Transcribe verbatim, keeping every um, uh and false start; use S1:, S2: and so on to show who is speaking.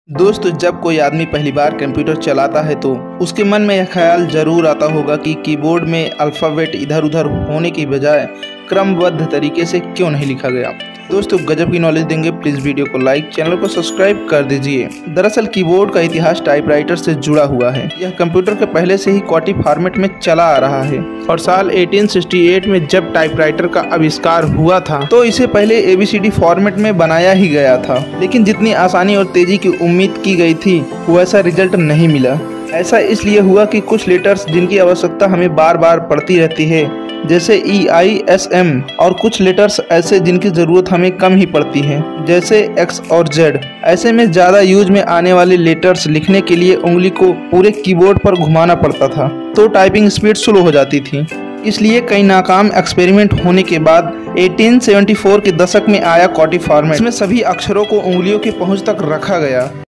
S1: दोस्त, जब कोई आदमी पहली बार कंप्यूटर चलाता है तो उसके मन में यह ख्याल जरूर आता होगा कि कीबोर्ड में अल्फ़ाबेट इधर उधर होने की बजाय क्रमबद्ध तरीके से क्यों नहीं लिखा गया। दोस्तों, गजब की नॉलेज देंगे, प्लीज़ वीडियो को लाइक, चैनल को सब्सक्राइब कर दीजिए। दरअसल कीबोर्ड का इतिहास टाइपराइटर से जुड़ा हुआ है। यह कंप्यूटर के पहले से ही क्वार्टी फॉर्मेट में चला आ रहा है और साल अठारह सौ अड़सठ में जब टाइपराइटर का आविष्कार हुआ था तो इसे पहले A B C D format में बनाया ही गया था, लेकिन जितनी आसानी और तेजी की उम्मीद की गई थी वैसा रिजल्ट नहीं मिला। ऐसा इसलिए हुआ कि कुछ लेटर्स जिनकी आवश्यकता हमें बार बार पड़ती रहती है, जैसे ई आई एस एम, और कुछ लेटर्स ऐसे जिनकी ज़रूरत हमें कम ही पड़ती है, जैसे एक्स और जेड। ऐसे में ज़्यादा यूज में आने वाले लेटर्स लिखने के लिए उंगली को पूरे कीबोर्ड पर घुमाना पड़ता था, तो टाइपिंग स्पीड स्लो हो जाती थी। इसलिए कई नाकाम एक्सपेरिमेंट होने के बाद अठारह सौ चौहत्तर के दशक में आया क्वार्टी फॉर्मेट। इसमें सभी अक्षरों को उंगलियों की पहुंच तक रखा गया।